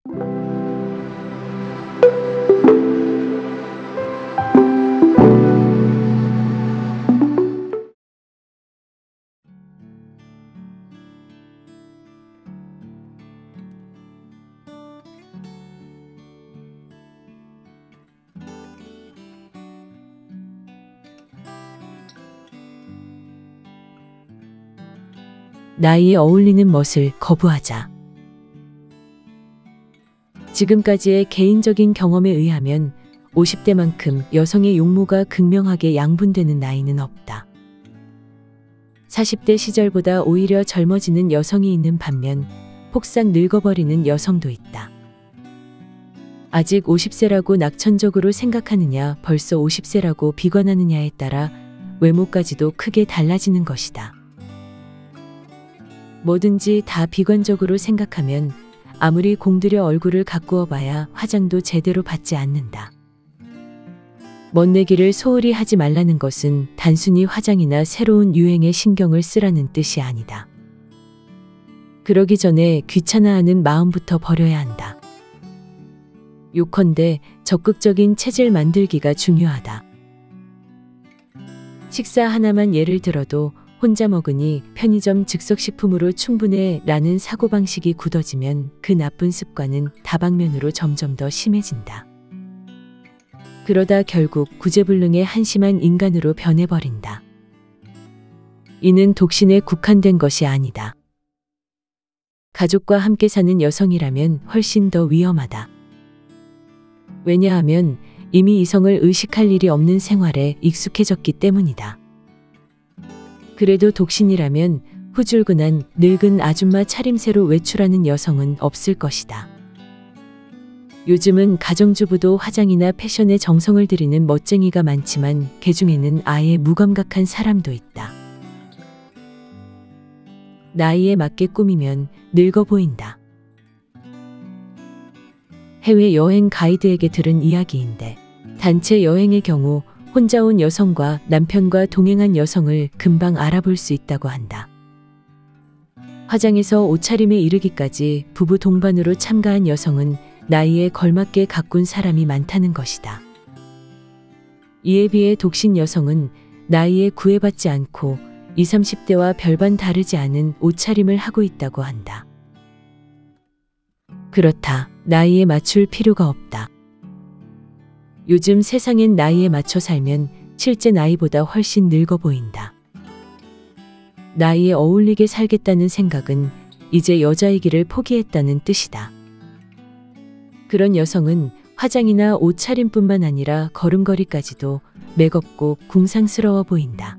나이에 어울리는 멋을 거부하자. 지금까지의 개인적인 경험에 의하면 50대만큼 여성의 용모가 극명하게 양분되는 나이는 없다. 40대 시절보다 오히려 젊어지는 여성이 있는 반면 폭삭 늙어버리는 여성도 있다. 아직 50세라고 낙천적으로 생각하느냐, 벌써 50세라고 비관하느냐에 따라 외모까지도 크게 달라지는 것이다. 뭐든지 다 비관적으로 생각하면 아무리 공들여 얼굴을 가꾸어 봐야 화장도 제대로 받지 않는다. 멋내기를 소홀히 하지 말라는 것은 단순히 화장이나 새로운 유행에 신경을 쓰라는 뜻이 아니다. 그러기 전에 귀찮아하는 마음부터 버려야 한다. 요컨대 적극적인 체질 만들기가 중요하다. 식사 하나만 예를 들어도 혼자 먹으니 편의점 즉석식품으로 충분해 라는 사고방식이 굳어지면 그 나쁜 습관은 다방면으로 점점 더 심해진다. 그러다 결국 구제불능의 한심한 인간으로 변해버린다. 이는 독신에 국한된 것이 아니다. 가족과 함께 사는 여성이라면 훨씬 더 위험하다. 왜냐하면 이미 이성을 의식할 일이 없는 생활에 익숙해졌기 때문이다. 그래도 독신이라면 후줄근한 늙은 아줌마 차림새로 외출하는 여성은 없을 것이다. 요즘은 가정주부도 화장이나 패션에 정성을 들이는 멋쟁이가 많지만 그 중에는 아예 무감각한 사람도 있다. 나이에 맞게 꾸미면 늙어 보인다. 해외여행 가이드에게 들은 이야기인데 단체 여행의 경우 혼자 온 여성과 남편과 동행한 여성을 금방 알아볼 수 있다고 한다. 화장에서 옷차림에 이르기까지 부부 동반으로 참가한 여성은 나이에 걸맞게 가꾼 사람이 많다는 것이다. 이에 비해 독신 여성은 나이에 구애받지 않고 20, 30대와 별반 다르지 않은 옷차림을 하고 있다고 한다. 그렇다. 나이에 맞출 필요가 없다. 요즘 세상엔 나이에 맞춰 살면 실제 나이보다 훨씬 늙어 보인다. 나이에 어울리게 살겠다는 생각은 이제 여자이기를 포기했다는 뜻이다. 그런 여성은 화장이나 옷차림뿐만 아니라 걸음걸이까지도 매겁고 궁상스러워 보인다.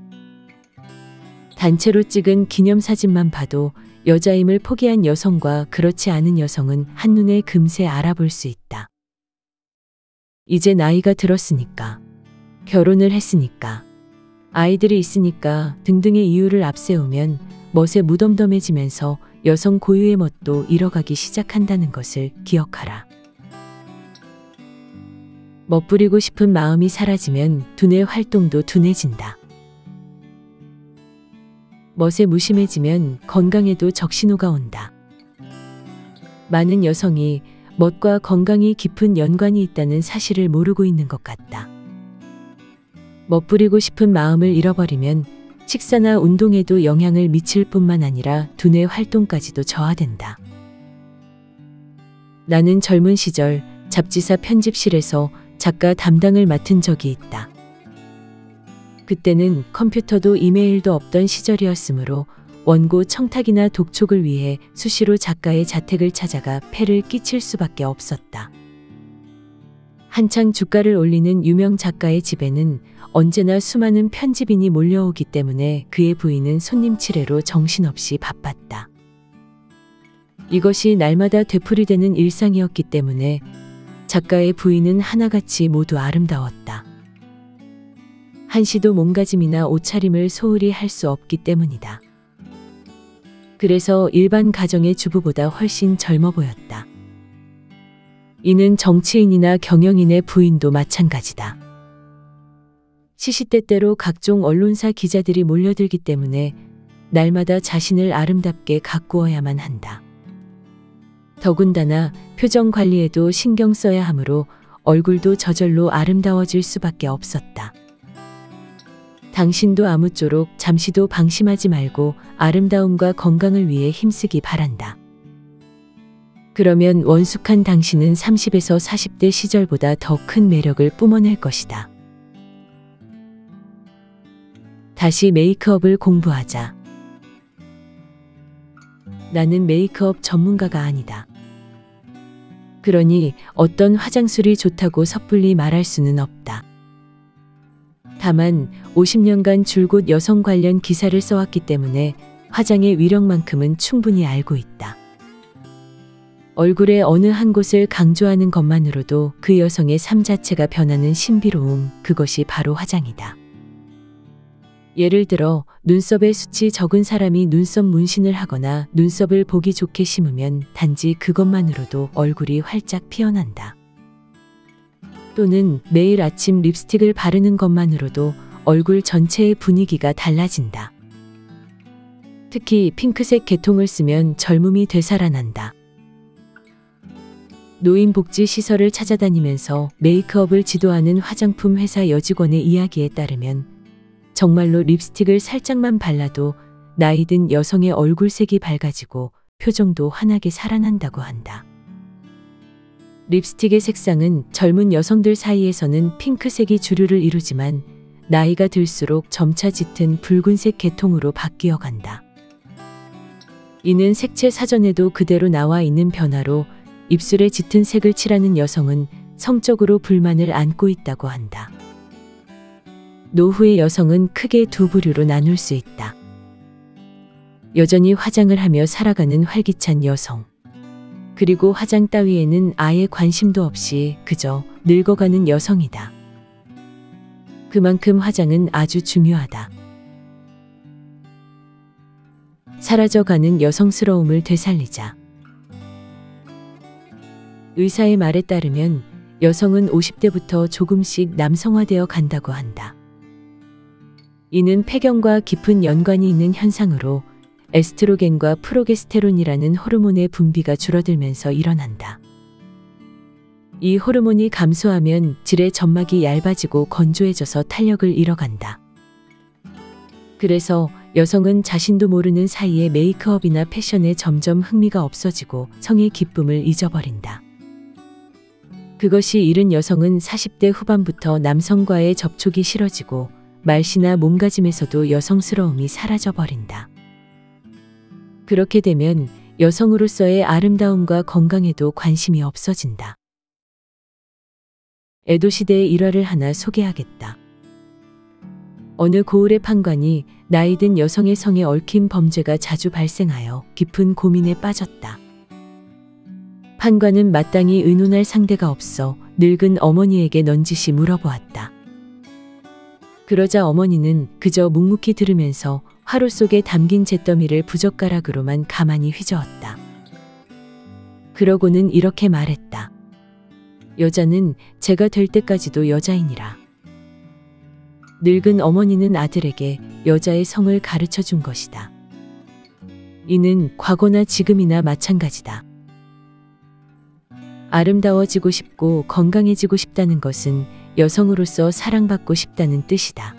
단체로 찍은 기념사진만 봐도 여자임을 포기한 여성과 그렇지 않은 여성은 한눈에 금세 알아볼 수 있다. 이제 나이가 들었으니까, 결혼을 했으니까, 아이들이 있으니까 등등의 이유를 앞세우면 멋에 무덤덤해지면서 여성 고유의 멋도 잃어가기 시작한다는 것을 기억하라. 멋부리고 싶은 마음이 사라지면 두뇌 활동도 둔해진다. 멋에 무심해지면 건강에도 적신호가 온다. 많은 여성이 멋과 건강이 깊은 연관이 있다는 사실을 모르고 있는 것 같다. 멋부리고 싶은 마음을 잃어버리면 식사나 운동에도 영향을 미칠 뿐만 아니라 두뇌 활동까지도 저하된다. 나는 젊은 시절 잡지사 편집실에서 작가 담당을 맡은 적이 있다. 그때는 컴퓨터도 이메일도 없던 시절이었으므로 원고 청탁이나 독촉을 위해 수시로 작가의 자택을 찾아가 폐를 끼칠 수밖에 없었다. 한창 주가를 올리는 유명 작가의 집에는 언제나 수많은 편집인이 몰려오기 때문에 그의 부인은 손님 치레로 정신없이 바빴다. 이것이 날마다 되풀이되는 일상이었기 때문에 작가의 부인은 하나같이 모두 아름다웠다. 한시도 몸가짐이나 옷차림을 소홀히 할 수 없기 때문이다. 그래서 일반 가정의 주부보다 훨씬 젊어 보였다. 이는 정치인이나 경영인의 부인도 마찬가지다. 시시때때로 각종 언론사 기자들이 몰려들기 때문에 날마다 자신을 아름답게 가꾸어야만 한다. 더군다나 표정 관리에도 신경 써야 하므로 얼굴도 저절로 아름다워질 수밖에 없었다. 당신도 아무쪼록 잠시도 방심하지 말고 아름다움과 건강을 위해 힘쓰기 바란다. 그러면 원숙한 당신은 30에서 40대 시절보다 더 큰 매력을 뿜어낼 것이다. 다시 메이크업을 공부하자. 나는 메이크업 전문가가 아니다. 그러니 어떤 화장술이 좋다고 섣불리 말할 수는 없다. 다만 50년간 줄곧 여성 관련 기사를 써왔기 때문에 화장의 위력만큼은 충분히 알고 있다. 얼굴의 어느 한 곳을 강조하는 것만으로도 그 여성의 삶 자체가 변하는 신비로움, 그것이 바로 화장이다. 예를 들어 눈썹에 숱이 적은 사람이 눈썹 문신을 하거나 눈썹을 보기 좋게 심으면 단지 그것만으로도 얼굴이 활짝 피어난다. 또는 매일 아침 립스틱을 바르는 것만으로도 얼굴 전체의 분위기가 달라진다. 특히 핑크색 계통을 쓰면 젊음이 되살아난다. 노인복지시설을 찾아다니면서 메이크업을 지도하는 화장품 회사 여직원의 이야기에 따르면 정말로 립스틱을 살짝만 발라도 나이 든 여성의 얼굴색이 밝아지고 표정도 환하게 살아난다고 한다. 립스틱의 색상은 젊은 여성들 사이에서는 핑크색이 주류를 이루지만 나이가 들수록 점차 짙은 붉은색 계통으로 바뀌어 간다. 이는 색채 사전에도 그대로 나와 있는 변화로 입술에 짙은 색을 칠하는 여성은 성적으로 불만을 안고 있다고 한다. 노후의 여성은 크게 두 부류로 나눌 수 있다. 여전히 화장을 하며 살아가는 활기찬 여성. 그리고 화장 따위에는 아예 관심도 없이 그저 늙어가는 여성이다. 그만큼 화장은 아주 중요하다. 사라져가는 여성스러움을 되살리자. 의사의 말에 따르면 여성은 50대부터 조금씩 남성화되어 간다고 한다. 이는 폐경과 깊은 연관이 있는 현상으로 에스트로겐과 프로게스테론이라는 호르몬의 분비가 줄어들면서 일어난다. 이 호르몬이 감소하면 질의 점막이 얇아지고 건조해져서 탄력을 잃어간다. 그래서 여성은 자신도 모르는 사이에 메이크업이나 패션에 점점 흥미가 없어지고 성의 기쁨을 잊어버린다. 그것이 이른 여성은 40대 후반부터 남성과의 접촉이 싫어지고 말씨나 몸가짐에서도 여성스러움이 사라져버린다. 그렇게 되면 여성으로서의 아름다움과 건강에도 관심이 없어진다. 에도 시대의 일화를 하나 소개하겠다. 어느 고을의 판관이 나이든 여성의 성에 얽힌 범죄가 자주 발생하여 깊은 고민에 빠졌다. 판관은 마땅히 의논할 상대가 없어 늙은 어머니에게 넌지시 물어보았다. 그러자 어머니는 그저 묵묵히 들으면서 화로 속에 담긴 잿더미를 부젓가락으로만 가만히 휘저었다. 그러고는 이렇게 말했다. 여자는 제가 될 때까지도 여자이니라. 늙은 어머니는 아들에게 여자의 성을 가르쳐 준 것이다. 이는 과거나 지금이나 마찬가지다. 아름다워지고 싶고 건강해지고 싶다는 것은 여성으로서 사랑받고 싶다는 뜻이다.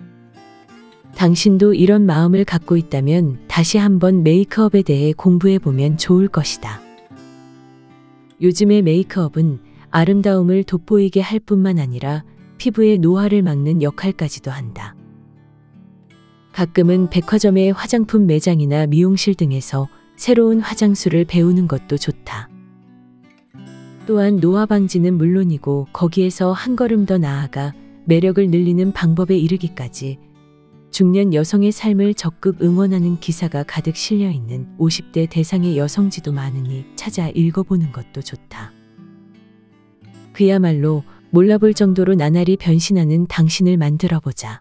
당신도 이런 마음을 갖고 있다면 다시 한번 메이크업에 대해 공부해보면 좋을 것이다. 요즘의 메이크업은 아름다움을 돋보이게 할 뿐만 아니라 피부의 노화를 막는 역할까지도 한다. 가끔은 백화점의 화장품 매장이나 미용실 등에서 새로운 화장술을 배우는 것도 좋다. 또한 노화 방지는 물론이고 거기에서 한 걸음 더 나아가 매력을 늘리는 방법에 이르기까지 중년 여성의 삶을 적극 응원하는 기사가 가득 실려있는 50대 대상의 여성지도 많으니 찾아 읽어보는 것도 좋다. 그야말로 몰라볼 정도로 나날이 변신하는 당신을 만들어보자.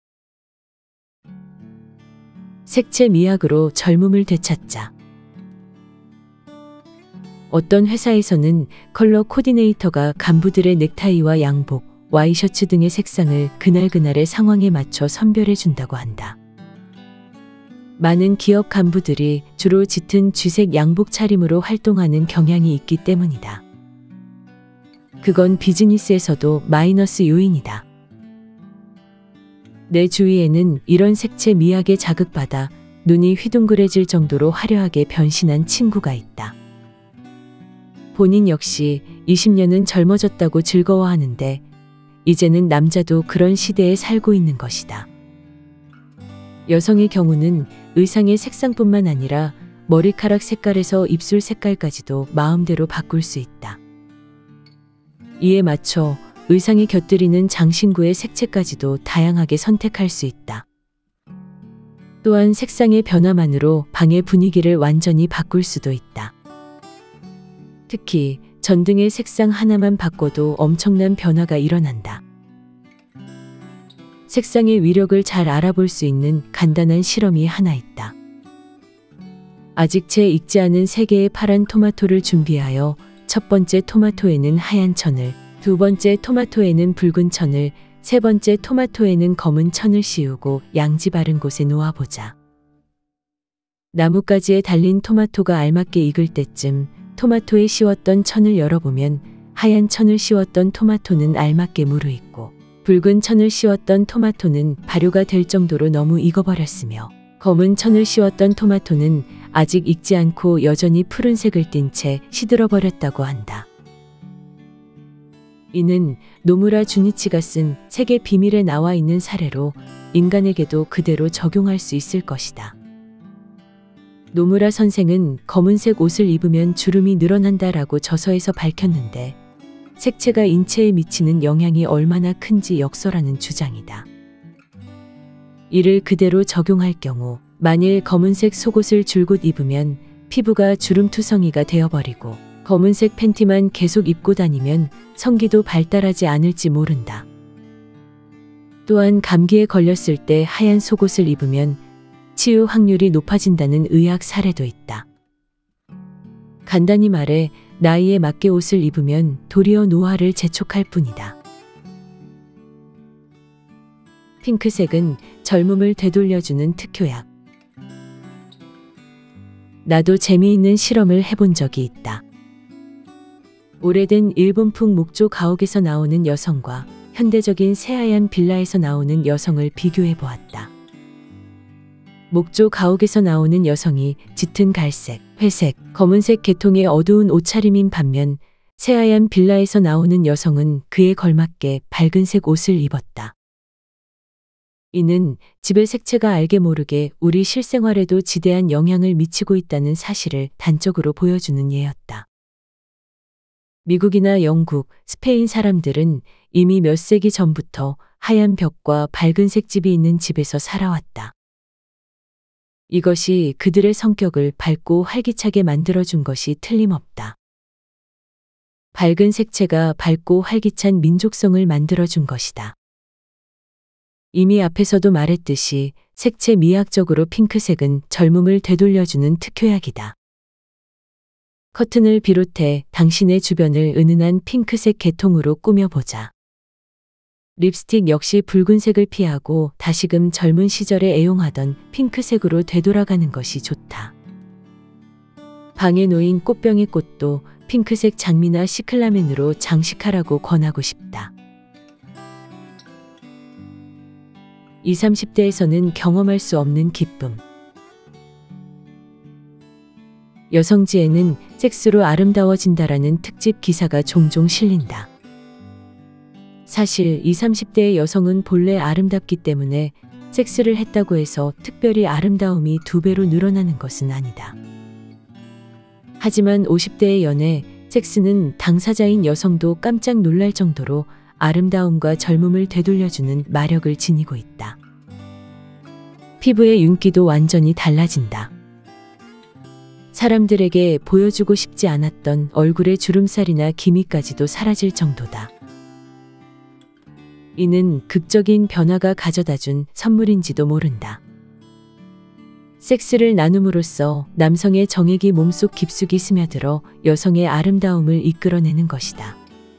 색채 미학으로 젊음을 되찾자. 어떤 회사에서는 컬러 코디네이터가 간부들의 넥타이와 양복, 와이셔츠 등의 색상을 그날그날의 상황에 맞춰 선별해 준다고 한다. 많은 기업 간부들이 주로 짙은 쥐색 양복 차림으로 활동하는 경향이 있기 때문이다. 그건 비즈니스에서도 마이너스 요인이다. 내 주위에는 이런 색채 미학에 자극받아 눈이 휘둥그레질 정도로 화려하게 변신한 친구가 있다. 본인 역시 20년은 젊어졌다고 즐거워하는데 이제는 남자도 그런 시대에 살고 있는 것이다. 여성의 경우는 의상의 색상뿐만 아니라 머리카락 색깔에서 입술 색깔까지도 마음대로 바꿀 수 있다. 이에 맞춰 의상에 곁들이는 장신구의 색채까지도 다양하게 선택할 수 있다. 또한 색상의 변화만으로 방의 분위기를 완전히 바꿀 수도 있다. 특히 전등의 색상 하나만 바꿔도 엄청난 변화가 일어난다. 색상의 위력을 잘 알아볼 수 있는 간단한 실험이 하나 있다. 아직 채 익지 않은 3개의 파란 토마토를 준비하여 첫 번째 토마토에는 하얀 천을, 두 번째 토마토에는 붉은 천을, 세 번째 토마토에는 검은 천을 씌우고 양지 바른 곳에 놓아보자. 나뭇가지에 달린 토마토가 알맞게 익을 때쯤 토마토에 씌웠던 천을 열어보면 하얀 천을 씌웠던 토마토는 알맞게 무르익고 붉은 천을 씌웠던 토마토는 발효가 될 정도로 너무 익어버렸으며 검은 천을 씌웠던 토마토는 아직 익지 않고 여전히 푸른색을 띤 채 시들어버렸다고 한다. 이는 노무라 주니치가 쓴 색의 비밀에 나와 있는 사례로 인간에게도 그대로 적용할 수 있을 것이다. 노무라 선생은 검은색 옷을 입으면 주름이 늘어난다라고 저서에서 밝혔는데 색채가 인체에 미치는 영향이 얼마나 큰지 역설하는 주장이다. 이를 그대로 적용할 경우 만일 검은색 속옷을 줄곧 입으면 피부가 주름투성이가 되어버리고 검은색 팬티만 계속 입고 다니면 성기도 발달하지 않을지 모른다. 또한 감기에 걸렸을 때 하얀 속옷을 입으면 치유 확률이 높아진다는 의학 사례도 있다. 간단히 말해 나이에 맞게 옷을 입으면 도리어 노화를 재촉할 뿐이다. 핑크색은 젊음을 되돌려주는 특효약. 나도 재미있는 실험을 해본 적이 있다. 오래된 일본풍 목조 가옥에서 나오는 여성과 현대적인 새하얀 빌라에서 나오는 여성을 비교해 보았다. 목조 가옥에서 나오는 여성이 짙은 갈색, 회색, 검은색 계통의 어두운 옷차림인 반면 새하얀 빌라에서 나오는 여성은 그에 걸맞게 밝은색 옷을 입었다. 이는 집의 색채가 알게 모르게 우리 실생활에도 지대한 영향을 미치고 있다는 사실을 단적으로 보여주는 예였다. 미국이나 영국, 스페인 사람들은 이미 몇 세기 전부터 하얀 벽과 밝은색 집이 있는 집에서 살아왔다. 이것이 그들의 성격을 밝고 활기차게 만들어준 것이 틀림없다. 밝은 색채가 밝고 활기찬 민족성을 만들어준 것이다. 이미 앞에서도 말했듯이 색채 미학적으로 핑크색은 젊음을 되돌려주는 특효약이다. 커튼을 비롯해 당신의 주변을 은은한 핑크색 계통으로 꾸며보자. 립스틱 역시 붉은색을 피하고 다시금 젊은 시절에 애용하던 핑크색으로 되돌아가는 것이 좋다. 방에 놓인 꽃병의 꽃도 핑크색 장미나 시클라멘으로 장식하라고 권하고 싶다. 20, 30대에서는 경험할 수 없는 기쁨. 여성지에는 섹스로 아름다워진다라는 특집 기사가 종종 실린다. 사실 20, 30대의 여성은 본래 아름답기 때문에 섹스를 했다고 해서 특별히 아름다움이 2배로 늘어나는 것은 아니다. 하지만 50대의 연애, 섹스는 당사자인 여성도 깜짝 놀랄 정도로 아름다움과 젊음을 되돌려주는 마력을 지니고 있다. 피부의 윤기도 완전히 달라진다. 사람들에게 보여주고 싶지 않았던 얼굴의 주름살이나 기미까지도 사라질 정도다. 이는 극적인 변화가 가져다준 선물인지도 모른다. 섹스를 나눔으로써 남성의 정액이 몸속 깊숙이 스며들어 여성의 아름다움을 이끌어내는 것이다.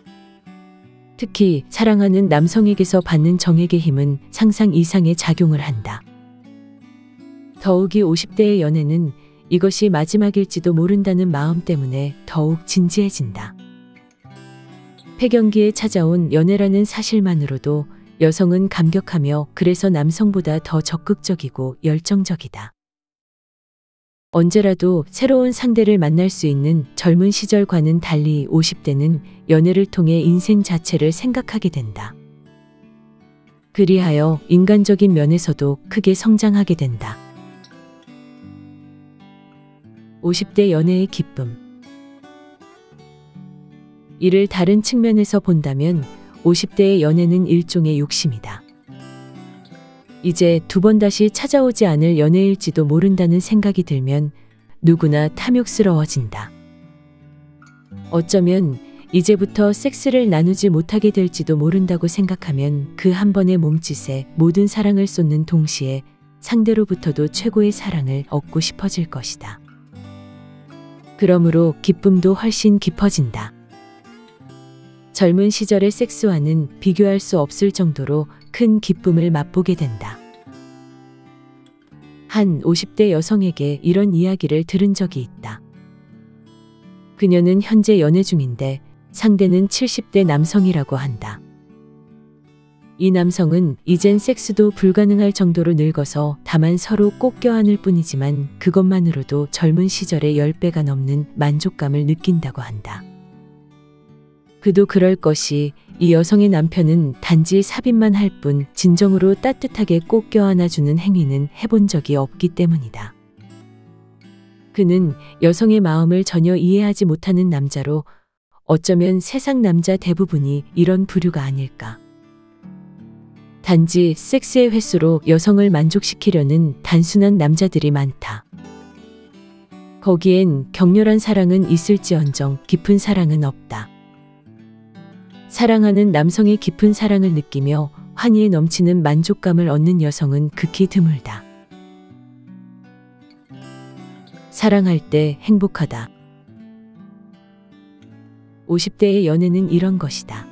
특히 사랑하는 남성에게서 받는 정액의 힘은 상상 이상의 작용을 한다. 더욱이 50대의 연애는 이것이 마지막일지도 모른다는 마음 때문에 더욱 진지해진다. 폐경기에 찾아온 연애라는 사실만으로도 여성은 감격하며 그래서 남성보다 더 적극적이고 열정적이다. 언제라도 새로운 상대를 만날 수 있는 젊은 시절과는 달리 50대는 연애를 통해 인생 자체를 생각하게 된다. 그리하여 인간적인 면에서도 크게 성장하게 된다. 50대 연애의 기쁨. 이를 다른 측면에서 본다면 50대의 연애는 일종의 욕심이다. 이제 두 번 다시 찾아오지 않을 연애일지도 모른다는 생각이 들면 누구나 탐욕스러워진다. 어쩌면 이제부터 섹스를 나누지 못하게 될지도 모른다고 생각하면 그 한 번의 몸짓에 모든 사랑을 쏟는 동시에 상대로부터도 최고의 사랑을 얻고 싶어질 것이다. 그러므로 기쁨도 훨씬 깊어진다. 젊은 시절의 섹스와는 비교할 수 없을 정도로 큰 기쁨을 맛보게 된다. 한 50대 여성에게 이런 이야기를 들은 적이 있다. 그녀는 현재 연애 중인데 상대는 70대 남성이라고 한다. 이 남성은 이젠 섹스도 불가능할 정도로 늙어서 다만 서로 꼭 껴안을 뿐이지만 그것만으로도 젊은 시절의 10배가 넘는 만족감을 느낀다고 한다. 그도 그럴 것이 이 여성의 남편은 단지 삽입만 할 뿐 진정으로 따뜻하게 꼭 껴안아주는 행위는 해본 적이 없기 때문이다. 그는 여성의 마음을 전혀 이해하지 못하는 남자로 어쩌면 세상 남자 대부분이 이런 부류가 아닐까. 단지 섹스의 횟수로 여성을 만족시키려는 단순한 남자들이 많다. 거기엔 격렬한 사랑은 있을지언정 깊은 사랑은 없다. 사랑하는 남성의 깊은 사랑을 느끼며 환희에 넘치는 만족감을 얻는 여성은 극히 드물다. 사랑할 때 행복하다. 50대의 연애는 이런 것이다.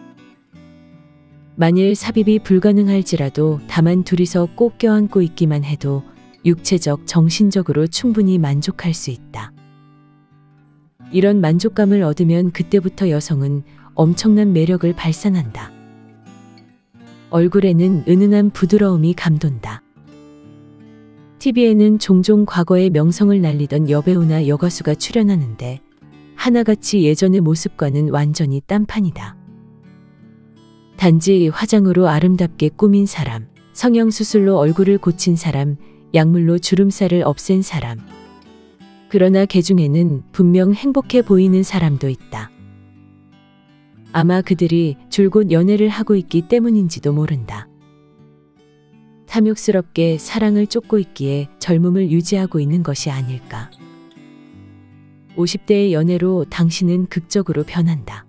만일 삽입이 불가능할지라도 다만 둘이서 꼭 껴안고 있기만 해도 육체적, 정신적으로 충분히 만족할 수 있다. 이런 만족감을 얻으면 그때부터 여성은 엄청난 매력을 발산한다. 얼굴에는 은은한 부드러움이 감돈다. TV에는 종종 과거의 명성을 날리던 여배우나 여가수가 출연하는데 하나같이 예전의 모습과는 완전히 딴판이다. 단지 화장으로 아름답게 꾸민 사람, 성형수술로 얼굴을 고친 사람, 약물로 주름살을 없앤 사람. 그러나 그 중에는 분명 행복해 보이는 사람도 있다. 아마 그들이 줄곧 연애를 하고 있기 때문인지도 모른다. 탐욕스럽게 사랑을 쫓고 있기에 젊음을 유지하고 있는 것이 아닐까. 50대의 연애로 당신은 극적으로 변한다.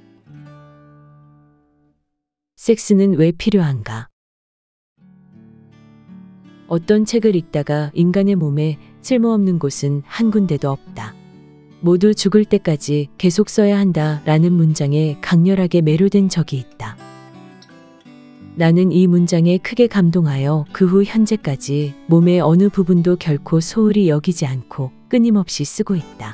섹스는 왜 필요한가? 어떤 책을 읽다가 인간의 몸에 쓸모없는 곳은 한 군데도 없다. 모두 죽을 때까지 계속 써야 한다 라는 문장에 강렬하게 매료된 적이 있다. 나는 이 문장에 크게 감동하여 그 후 현재까지 몸의 어느 부분도 결코 소홀히 여기지 않고 끊임없이 쓰고 있다.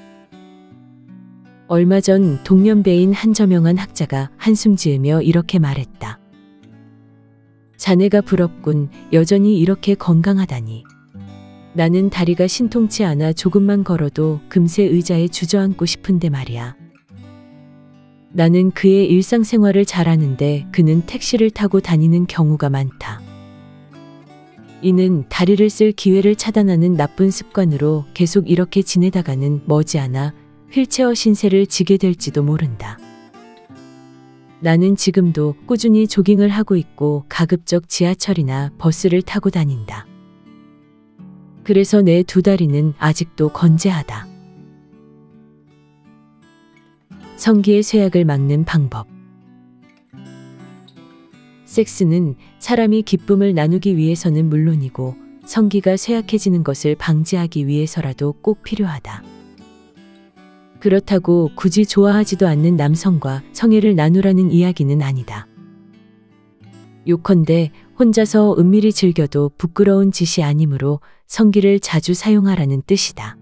얼마 전 동년배인 한 저명한 학자가 한숨 지으며 이렇게 말했다. 자네가 부럽군. 여전히 이렇게 건강하다니. 나는 다리가 신통치 않아 조금만 걸어도 금세 의자에 주저앉고 싶은데 말이야. 나는 그의 일상생활을 잘 아는데 그는 택시를 타고 다니는 경우가 많다. 이는 다리를 쓸 기회를 차단하는 나쁜 습관으로 계속 이렇게 지내다가는 머지않아 휠체어 신세를 지게 될지도 모른다. 나는 지금도 꾸준히 조깅을 하고 있고 가급적 지하철이나 버스를 타고 다닌다. 그래서 내 두 다리는 아직도 건재하다. 성기의 쇠약을 막는 방법. 섹스는 사람이 기쁨을 나누기 위해서는 물론이고 성기가 쇠약해지는 것을 방지하기 위해서라도 꼭 필요하다. 그렇다고 굳이 좋아하지도 않는 남성과 성애를 나누라는 이야기는 아니다. 요컨대 혼자서 은밀히 즐겨도 부끄러운 짓이 아니므로 성기를 자주 사용하라는 뜻이다.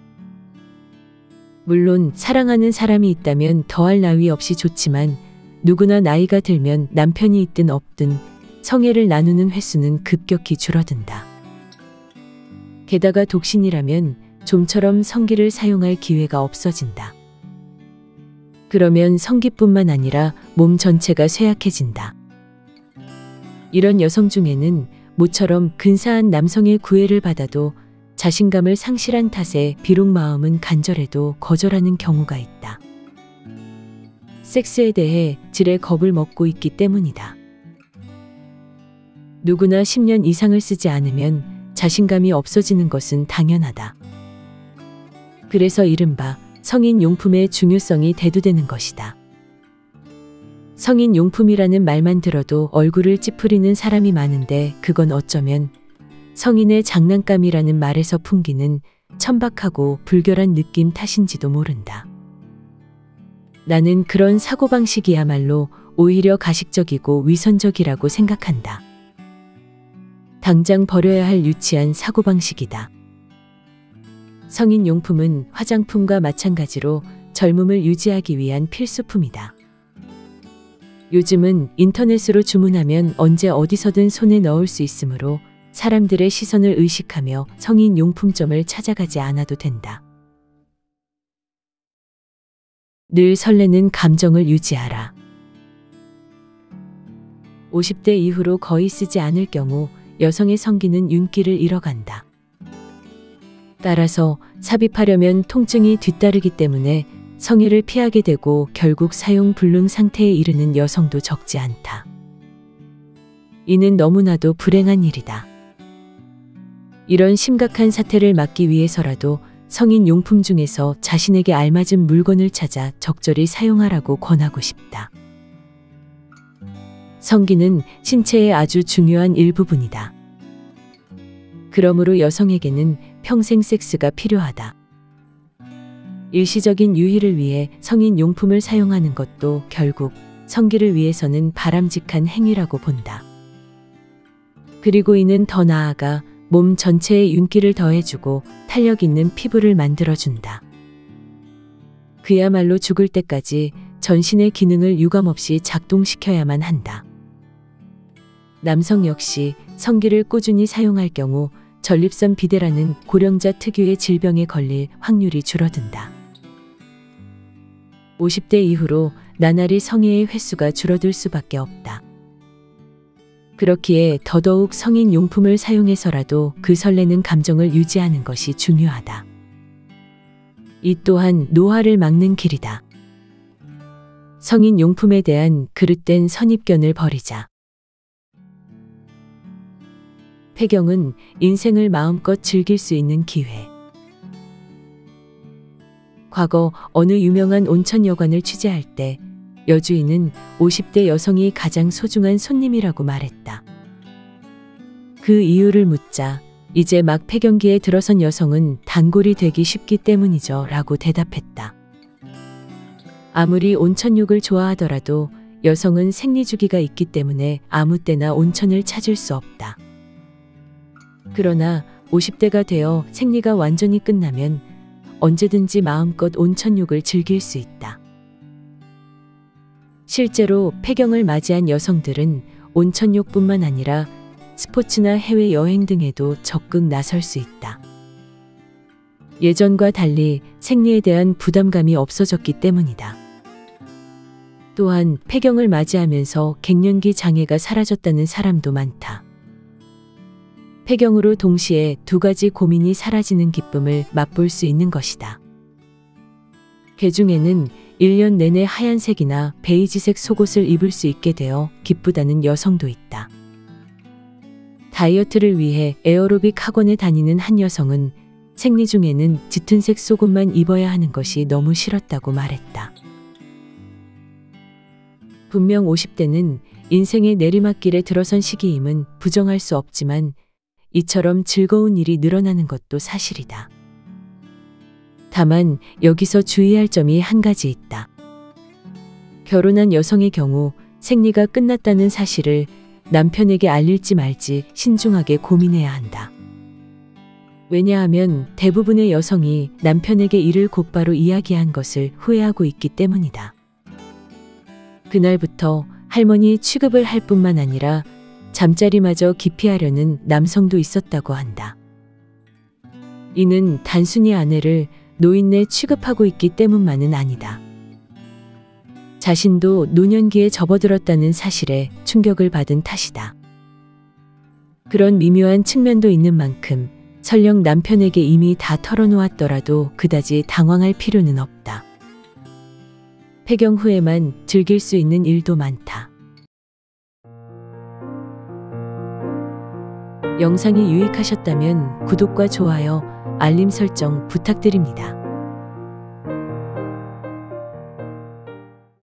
물론 사랑하는 사람이 있다면 더할 나위 없이 좋지만 누구나 나이가 들면 남편이 있든 없든 성애를 나누는 횟수는 급격히 줄어든다. 게다가 독신이라면 좀처럼 성기를 사용할 기회가 없어진다. 그러면 성기뿐만 아니라 몸 전체가 쇠약해진다. 이런 여성 중에는 모처럼 근사한 남성의 구애를 받아도 자신감을 상실한 탓에 비록 마음은 간절해도 거절하는 경우가 있다. 섹스에 대해 지레 겁을 먹고 있기 때문이다. 누구나 10년 이상을 쓰지 않으면 자신감이 없어지는 것은 당연하다. 그래서 이른바 성인 용품의 중요성이 대두되는 것이다. 성인 용품이라는 말만 들어도 얼굴을 찌푸리는 사람이 많은데 그건 어쩌면 성인의 장난감이라는 말에서 풍기는 천박하고 불결한 느낌 탓인지도 모른다. 나는 그런 사고방식이야말로 오히려 가식적이고 위선적이라고 생각한다. 당장 버려야 할 유치한 사고방식이다. 성인 용품은 화장품과 마찬가지로 젊음을 유지하기 위한 필수품이다. 요즘은 인터넷으로 주문하면 언제 어디서든 손에 넣을 수 있으므로 사람들의 시선을 의식하며 성인 용품점을 찾아가지 않아도 된다. 늘 설레는 감정을 유지하라. 50대 이후로 거의 쓰지 않을 경우 여성의 성기는 윤기를 잃어간다. 따라서 삽입하려면 통증이 뒤따르기 때문에 성애를 피하게 되고 결국 사용 불능 상태에 이르는 여성도 적지 않다. 이는 너무나도 불행한 일이다. 이런 심각한 사태를 막기 위해서라도 성인 용품 중에서 자신에게 알맞은 물건을 찾아 적절히 사용하라고 권하고 싶다. 성기는 신체의 아주 중요한 일부분이다. 그러므로 여성에게는 평생 섹스가 필요하다. 일시적인 유희를 위해 성인 용품을 사용하는 것도 결국 성기를 위해서는 바람직한 행위라고 본다. 그리고 이는 더 나아가 몸 전체에 윤기를 더해주고 탄력 있는 피부를 만들어준다. 그야말로 죽을 때까지 전신의 기능을 유감없이 작동시켜야만 한다. 남성 역시 성기를 꾸준히 사용할 경우 전립선 비대라는 고령자 특유의 질병에 걸릴 확률이 줄어든다. 50대 이후로 나날이 성애의 횟수가 줄어들 수밖에 없다. 그렇기에 더더욱 성인 용품을 사용해서라도 그 설레는 감정을 유지하는 것이 중요하다. 이 또한 노화를 막는 길이다. 성인 용품에 대한 그릇된 선입견을 버리자. 폐경은 인생을 마음껏 즐길 수 있는 기회. 과거 어느 유명한 온천 여관을 취재할 때 여주인은 50대 여성이 가장 소중한 손님이라고 말했다. 그 이유를 묻자 이제 막 폐경기에 들어선 여성은 단골이 되기 쉽기 때문이죠 라고 대답했다. 아무리 온천욕을 좋아하더라도 여성은 생리주기가 있기 때문에 아무 때나 온천을 찾을 수 없다. 그러나 50대가 되어 생리가 완전히 끝나면 언제든지 마음껏 온천욕을 즐길 수 있다. 실제로 폐경을 맞이한 여성들은 온천욕뿐만 아니라 스포츠나 해외여행 등에도 적극 나설 수 있다. 예전과 달리 생리에 대한 부담감이 없어졌기 때문이다. 또한 폐경을 맞이하면서 갱년기 장애가 사라졌다는 사람도 많다. 폐경으로 동시에 두 가지 고민이 사라지는 기쁨을 맛볼 수 있는 것이다. 개중에는 1년 내내 하얀색이나 베이지색 속옷을 입을 수 있게 되어 기쁘다는 여성도 있다. 다이어트를 위해 에어로빅 학원에 다니는 한 여성은 생리 중에는 짙은색 속옷만 입어야 하는 것이 너무 싫었다고 말했다. 분명 50대는 인생의 내리막길에 들어선 시기임은 부정할 수 없지만 이처럼 즐거운 일이 늘어나는 것도 사실이다. 다만 여기서 주의할 점이 한 가지 있다. 결혼한 여성의 경우 생리가 끝났다는 사실을 남편에게 알릴지 말지 신중하게 고민해야 한다. 왜냐하면 대부분의 여성이 남편에게 이를 곧바로 이야기한 것을 후회하고 있기 때문이다. 그날부터 할머니 취급을 할 뿐만 아니라 잠자리마저 기피하려는 남성도 있었다고 한다. 이는 단순히 아내를 노인네 취급하고 있기 때문만은 아니다. 자신도 노년기에 접어들었다는 사실에 충격을 받은 탓이다. 그런 미묘한 측면도 있는 만큼 설령 남편에게 이미 다 털어놓았더라도 그다지 당황할 필요는 없다. 폐경 후에만 즐길 수 있는 일도 많다. 영상이 유익하셨다면 구독과 좋아요, 알림 설정 부탁드립니다.